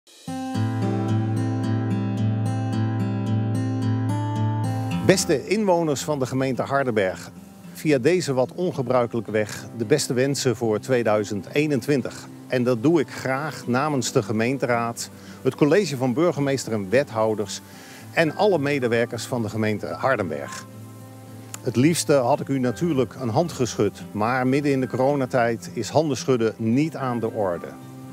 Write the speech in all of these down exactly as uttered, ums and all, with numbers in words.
Beste inwoners van de gemeente Hardenberg, via deze wat ongebruikelijke weg de beste wensen voor tweeduizend eenentwintig. En dat doe ik graag namens de gemeenteraad, het college van burgemeester en wethouders en alle medewerkers van de gemeente Hardenberg. Het liefste had ik u natuurlijk een hand geschud, maar midden in de coronatijd is handen schudden niet aan de orde.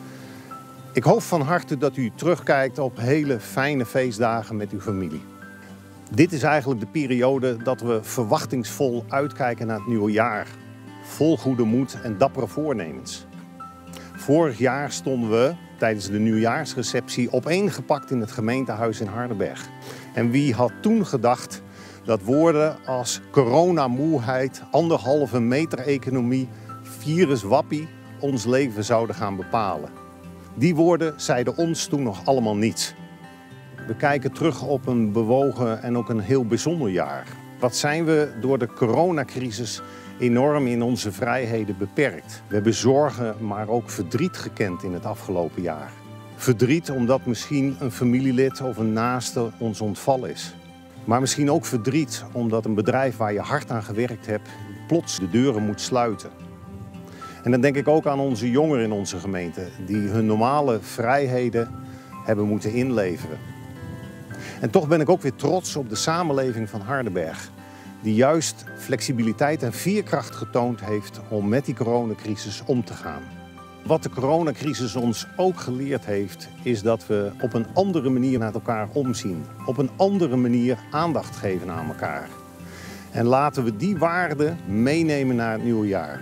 Ik hoop van harte dat u terugkijkt op hele fijne feestdagen met uw familie. Dit is eigenlijk de periode dat we verwachtingsvol uitkijken naar het nieuwe jaar. Vol goede moed en dappere voornemens. Vorig jaar stonden we tijdens de nieuwjaarsreceptie opeengepakt in het gemeentehuis in Hardenberg. En wie had toen gedacht dat woorden als coronamoeheid, anderhalve meter economie, viruswappie ons leven zouden gaan bepalen. Die woorden zeiden ons toen nog allemaal niets. We kijken terug op een bewogen en ook een heel bijzonder jaar. Wat zijn we door de coronacrisis enorm in onze vrijheden beperkt. We hebben zorgen, maar ook verdriet gekend in het afgelopen jaar. Verdriet omdat misschien een familielid of een naaste ons ontvallen is. Maar misschien ook verdriet omdat een bedrijf waar je hard aan gewerkt hebt plots de deuren moet sluiten. En dan denk ik ook aan onze jongeren in onze gemeente die hun normale vrijheden hebben moeten inleveren. En toch ben ik ook weer trots op de samenleving van Hardenberg, die juist flexibiliteit en veerkracht getoond heeft om met die coronacrisis om te gaan. Wat de coronacrisis ons ook geleerd heeft, is dat we op een andere manier naar elkaar omzien. Op een andere manier aandacht geven aan elkaar. En laten we die waarden meenemen naar het nieuwe jaar.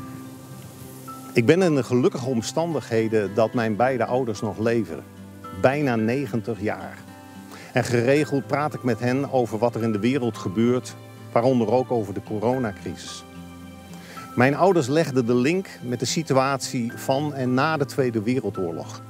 Ik ben in de gelukkige omstandigheden dat mijn beide ouders nog leven. Bijna negentig jaar. En geregeld praat ik met hen over wat er in de wereld gebeurt, waaronder ook over de coronacrisis. Mijn ouders legden de link met de situatie van en na de Tweede Wereldoorlog.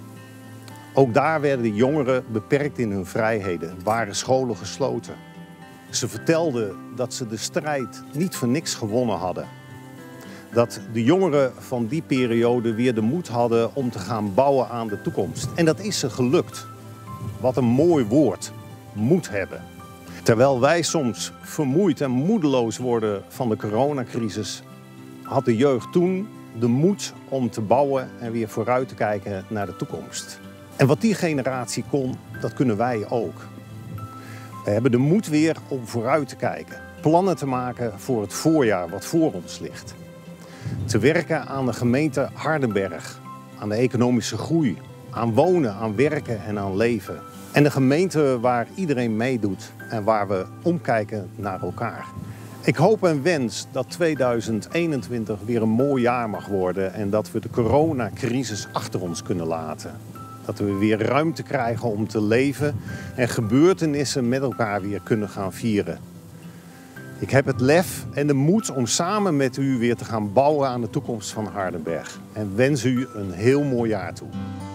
Ook daar werden jongeren beperkt in hun vrijheden, waren scholen gesloten. Ze vertelden dat ze de strijd niet voor niks gewonnen hadden. Dat de jongeren van die periode weer de moed hadden om te gaan bouwen aan de toekomst. En dat is ze gelukt. Wat een mooi woord, moed hebben. Terwijl wij soms vermoeid en moedeloos worden van de coronacrisis, had de jeugd toen de moed om te bouwen en weer vooruit te kijken naar de toekomst. En wat die generatie kon, dat kunnen wij ook. We hebben de moed weer om vooruit te kijken. Plannen te maken voor het voorjaar wat voor ons ligt. Te werken aan de gemeente Hardenberg, aan de economische groei, aan wonen, aan werken en aan leven. En de gemeente waar iedereen meedoet en waar we omkijken naar elkaar. Ik hoop en wens dat tweeduizend eenentwintig weer een mooi jaar mag worden en dat we de coronacrisis achter ons kunnen laten. Dat we weer ruimte krijgen om te leven en gebeurtenissen met elkaar weer kunnen gaan vieren. Ik heb het lef en de moed om samen met u weer te gaan bouwen aan de toekomst van Hardenberg. En wens u een heel mooi jaar toe.